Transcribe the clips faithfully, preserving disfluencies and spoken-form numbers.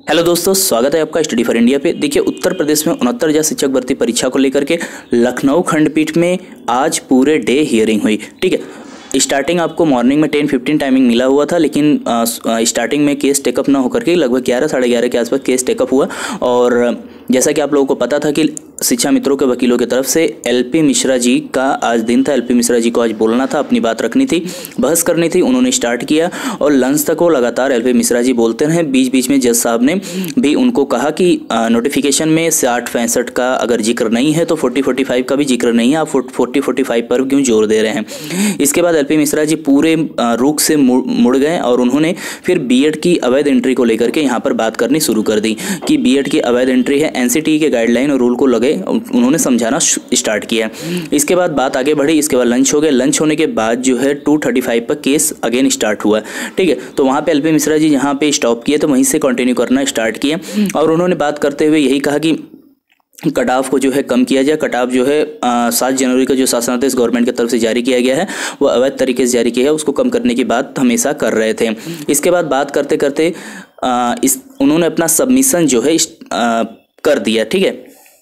Hello दोस्तों, स्वागत है आपका स्टडी फॉर इंडिया पे। देखिए, उत्तर प्रदेश में उनहत्तर हजार शिक्षक भर्ती परीक्षा को लेकर के लखनऊ खंडपीठ में आज पूरे डे हियरिंग हुई। ठीक है, स्टार्टिंग आपको मॉर्निंग में टेन फिफ्टीन टाइमिंग मिला हुआ था, लेकिन स्टार्टिंग में केस टेकअप ना होकर के लगभग ग्यारह साढ़े ग्यारह के आसपास केस टेकअप हुआ। और जैसा कि आप लोगों को पता था कि शिक्षा मित्रों के वकीलों की तरफ से एलपी मिश्रा जी का आज दिन था। एलपी मिश्रा जी को आज बोलना था, अपनी बात रखनी थी, बहस करनी थी। उन्होंने स्टार्ट किया और लंच तक वो लगातार एलपी मिश्रा जी बोलते रहे। बीच बीच में जज साहब ने भी उनको कहा कि नोटिफिकेशन में साठ पैंसठ का अगर जिक्र नहीं है तो फोर्टी फोर्टी फाइव का भी जिक्र नहीं है, आप फोर्टी फोर्टी फाइव पर क्यों जोर दे रहे हैं। इसके बाद एलपी मिश्रा जी पूरे रुख से मुड़ गए और उन्होंने फिर बीएड की अवैध एंट्री को लेकर के यहाँ पर बात करनी शुरू कर दी कि बीएड की अवैध एंट्री है, एनसीटी के गाइडलाइन और रूल को लगे उन्होंने समझाना स्टार्ट किया। इसके बाद बात आगे बढ़ी। इसके बाद लंच हो गया। लंच होने के बाद जो है टू थर्टी फाइव पर केस अगेन स्टार्ट हुआ। ठीक है, तो वहाँ पे एलपी मिश्रा जी यहाँ पे स्टॉप किए तो वहीं से कंटिन्यू करना स्टार्ट किया और उन्होंने बात करते हुए यही कहा कि कट ऑफ को जो है कम किया जाए। कट ऑफ जो है सात जनवरी का जो शासनादेश गवर्नमेंट की तरफ से जारी किया गया है वो अवैध तरीके से जारी किया है, उसको कम करने की बात हमेशा कर रहे थे। इसके बाद बात करते करते आ, इस उन्होंने अपना सबमिशन जो है आ, कर दिया। ठीक है,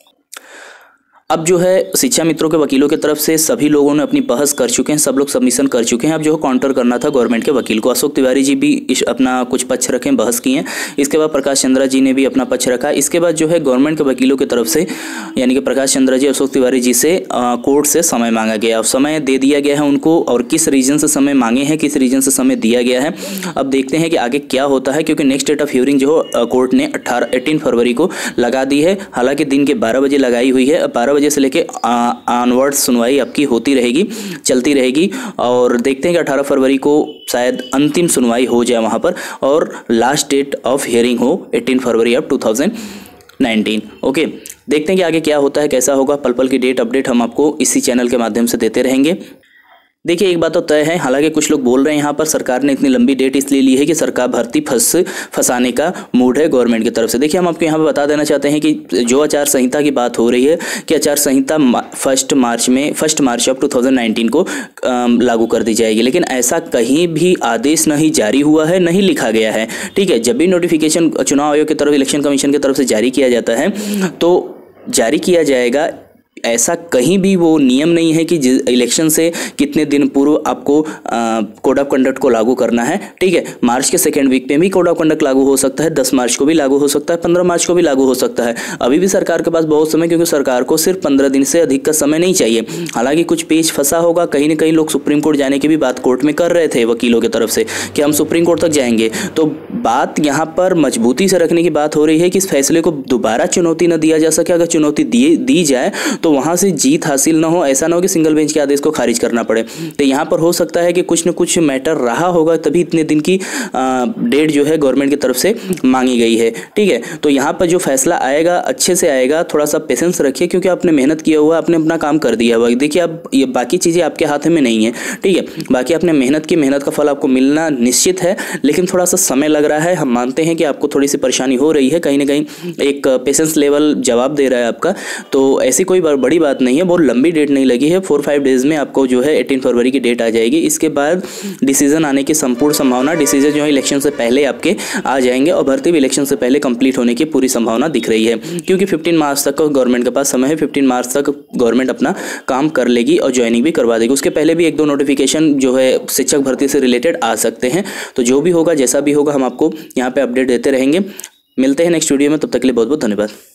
अब जो है शिक्षा मित्रों के वकीलों की तरफ से सभी लोगों ने अपनी बहस कर चुके हैं, सब लोग सबमिशन कर चुके हैं। अब जो है काउंटर करना था गवर्नमेंट के वकील को। अशोक तिवारी जी भी अपना कुछ पक्ष रखे, बहस किए हैं। इसके बाद प्रकाश चंद्रा जी ने भी अपना पक्ष रखा। इसके बाद जो है गवर्नमेंट के वकीलों की तरफ से यानी कि प्रकाश चंद्रा जी, अशोक तिवारी जी से कोर्ट से समय मांगा गया और समय दे दिया गया है उनको। और किस रीजन से समय मांगे हैं, किस रीजन से समय दिया गया है, अब देखते हैं कि आगे क्या होता है, क्योंकि नेक्स्ट डेट ऑफ हियरिंग जो कोर्ट ने अट्ठारह एटीन फरवरी को लगा दी है। हालांकि दिन के बारह बजे लगाई हुई है। बारह बजे से लेकर ऑनवर्ड सुनवाई आपकी होती रहेगी, चलती रहेगी और देखते हैं कि अठारह फरवरी को शायद अंतिम सुनवाई हो जाए वहां पर और लास्ट डेट ऑफ हियरिंग हो अठारह फरवरी of two thousand nineteen. Okay, देखते हैं कि आगे क्या होता है, कैसा होगा। पल पल की डेट अपडेट हम आपको इसी चैनल के माध्यम से देते रहेंगे। देखिए, एक बात तो तय है, हालांकि कुछ लोग बोल रहे हैं यहाँ पर सरकार ने इतनी लंबी डेट इसलिए ली है कि सरकार भर्ती फंस फंसाने का मूड है गवर्नमेंट की तरफ से। देखिए, हम आपको यहाँ पे बता देना चाहते हैं कि जो आचार संहिता की बात हो रही है कि आचार संहिता फर्स्ट मार्च में first March of two thousand nineteen को लागू कर दी जाएगी, लेकिन ऐसा कहीं भी आदेश नहीं जारी हुआ है, नहीं लिखा गया है। ठीक है, जब भी नोटिफिकेशन चुनाव आयोग की तरफ, इलेक्शन कमीशन की तरफ से जारी किया जाता है तो जारी किया जाएगा। ऐसा कहीं भी वो नियम नहीं है कि इलेक्शन से कितने दिन पूर्व आपको कोड ऑफ कंडक्ट को लागू करना है। ठीक है, मार्च के सेकेंड वीक में भी कोड ऑफ कंडक्ट लागू हो सकता है, दस मार्च को भी लागू हो सकता है, पंद्रह मार्च को भी लागू हो सकता है। अभी भी सरकार के पास बहुत समय, क्योंकि सरकार को सिर्फ पंद्रह दिन से अधिक का समय नहीं चाहिए। हालांकि कुछ पेच फंसा होगा, कहीं ना कहीं लोग सुप्रीम कोर्ट जाने की भी बात कोर्ट में कर रहे थे वकीलों की तरफ से कि हम सुप्रीम कोर्ट तक जाएंगे। तो बात यहाँ पर मजबूती से रखने की बात हो रही है कि इस फैसले को दोबारा चुनौती न दिया जा सके। अगर चुनौती दी दी जाए तो वहां से जीत हासिल ना हो, ऐसा ना हो कि सिंगल बेंच के आदेश को खारिज करना पड़े। तो यहाँ पर हो सकता है कि कुछ न कुछ मैटर रहा होगा, तभी इतने दिन की डेट जो है गवर्नमेंट की तरफ से मांगी गई है। ठीक है, तो यहाँ पर जो फैसला आएगा अच्छे से आएगा, थोड़ा सा पेशेंस रखिए, क्योंकि आपने मेहनत किया हुआ, आपने अपना काम कर दिया हुआ। देखिए, अब ये बाकी चीज़ें आपके हाथ में नहीं है। ठीक है, बाकी आपने मेहनत की, मेहनत का फल आपको मिलना निश्चित है, लेकिन थोड़ा सा समय लग रहा है। हम मानते हैं कि आपको थोड़ी सी परेशानी हो रही है, कहीं ना कहीं एक पेशेंस लेवल जवाब दे रहा है आपका। तो ऐसी कोई बड़ी बात नहीं है, बहुत लंबी डेट नहीं लगी है। फोर फाइव डेज में आपको जो है अठारह फरवरी की डेट आ जाएगी। इसके बाद डिसीजन आने की संपूर्ण संभावना, डिसीजन जो है इलेक्शन से पहले आपके आ जाएंगे और भर्ती भी इलेक्शन से पहले कंप्लीट होने की पूरी संभावना दिख रही है, क्योंकि पंद्रह मार्च तक गवर्नमेंट के पास समय है। पंद्रह मार्च तक गवर्नमेंट अपना काम कर लेगी और ज्वाइनिंग भी करवा देगी। उसके पहले भी एक दो नोटिफिकेशन जो है शिक्षक भर्ती से रिलेटेड आ सकते हैं। तो जो भी होगा, जैसा भी होगा, हम आपको यहाँ पे अपडेट देते रहेंगे। मिलते हैं नेक्स्ट वीडियो में, तब तक के लिए बहुत बहुत धन्यवाद।